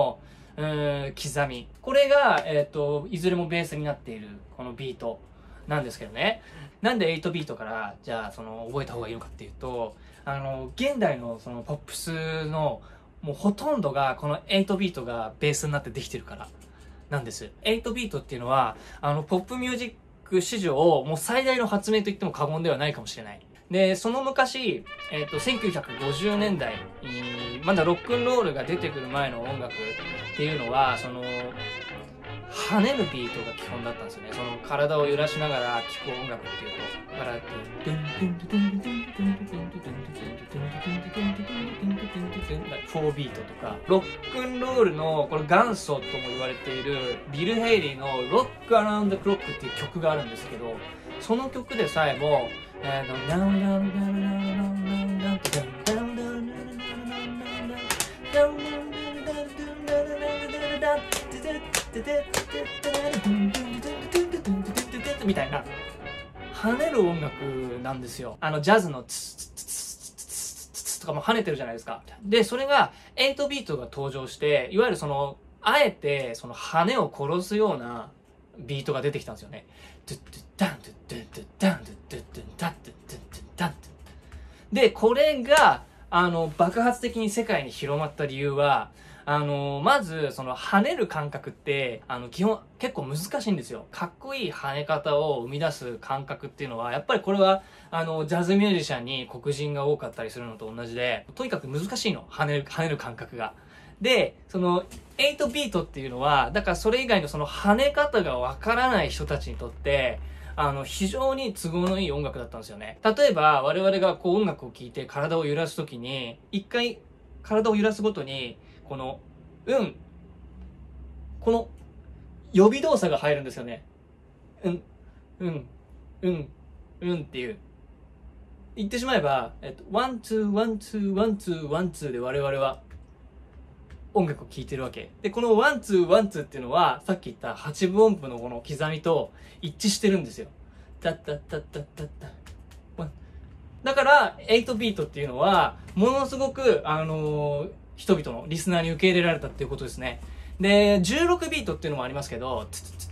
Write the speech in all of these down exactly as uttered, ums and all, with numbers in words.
の、うーん、刻み。これが、えっと、いずれもベースになっている、このビートなんですけどね。なんではちビートから、じゃあ、その、覚えた方がいいのかっていうと、あの、現代のその、ポップスの、もうほとんどが、このはちビートがベースになってできてるから、なんです。はちビートっていうのは、あの、ポップミュージック史上、もう最大の発明と言っても過言ではないかもしれない。で、その昔、えっと、せんきゅうひゃくごじゅうねんだい、まだロックンロールが出てくる前の音楽っていうのは、その、跳ねるビートが基本だったんですよね。その体を揺らしながら聴く音楽っていうと、だから、フォービートとか、ロックンロールのこの元祖とも言われているビル・ヘイリーのロック・アラウンド・クロックっていう曲があるんですけど、 その曲でさえも、えーと、みたいな跳ねる音楽なんですよ。あのジャズのツツツツツツツツとかも跳ねてるじゃないですか。でそれがエイトビートが登場して、いわゆるそのあえてその跳ねを殺すようなビートが出てきたんですよね。でこれがあの爆発的に世界に広まった理由は、あのまずその跳ねる感覚ってあの基本結構難しいんですよ。かっこいい跳ね方を生み出す感覚っていうのはやっぱりこれはあのジャズミュージシャンに黒人が多かったりするのと同じで、とにかく難しいの、跳ねる跳ねる感覚が。でそのエイトビートっていうのはだからそれ以外のその跳ね方がわからない人たちにとってあの非常に都合のいい音楽だったんですよね。例えば我々がこう音楽を聴いて体を揺らすときに一回体を揺らすごとにこのうんこの予備動作が入るんですよね。うんうんうんうんっていう言ってしまえば、えっと、ワンツーワンツーワンツーワンツーで我々は音楽を聴いてるわけで、このワンツーワンツーっていうのはさっき言ったはちぶ音符のこの刻みと一致してるんですよ。タッタッタッタッタッタッ。だからエイトビートっていうのはものすごくあのー、人々のリスナーに受け入れられたっていうことですね。でじゅうろくビートっていうのもありますけど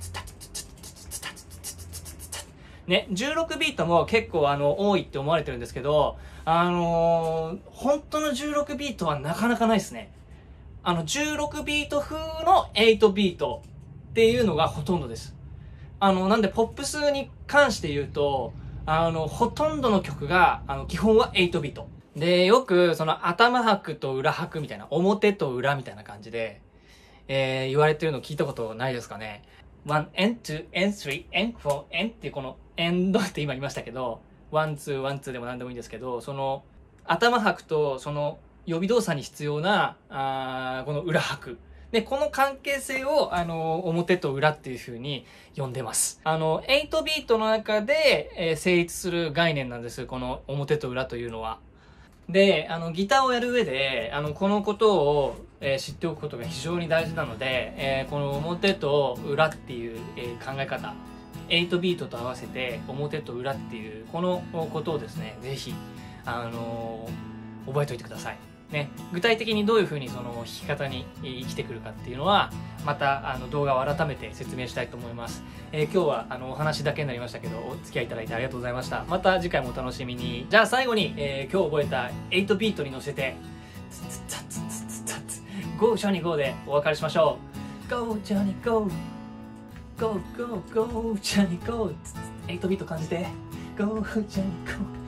ね、じゅうろくビートも結構あの多いって思われてるんですけど、あのー、本当のじゅうろくビートはなかなかないですね。あのじゅうろくビート風のエイトビートっていうのがほとんどです。あのなんでポップスに関して言うとあのほとんどの曲があの基本はエイトビートで、よくその頭拍と裏拍みたいな、表と裏みたいな感じで、えー、言われてるの聞いたことないですかね。ワン、エン、ツー、エン、スリー、エン、フォー、エンっていうこのエンドって今言いましたけど、ワン、ツー、ワン、ツーでも何でもいいんですけど、その頭拍とその予備動作に必要なあこの裏拍で、この関係性をあの表と裏っていう風に呼んでます。あのエイトビートの中で、えー、成立する概念なんです、この表と裏というのは。であのギターをやる上であのこのことを、えー、知っておくことが非常に大事なので、えー、この表と裏っていう、えー、考え方、エイトビートと合わせて表と裏っていうこのことをですね、ぜひあのー、覚えておいてください。ね、具体的にどういうふうにその弾き方に生きてくるかっていうのはまたあの動画を改めて説明したいと思います。えー、今日はあのお話だけになりましたけどお付き合いいただいてありがとうございました。また次回もお楽しみに。じゃあ最後に、えー、今日覚えたエイトビートに乗せてゴージョニーゴーでお別れしましょう。ゴージョニーゴーゴーゴーゴージョニーゴーエイトビート感じてゴージョニーゴー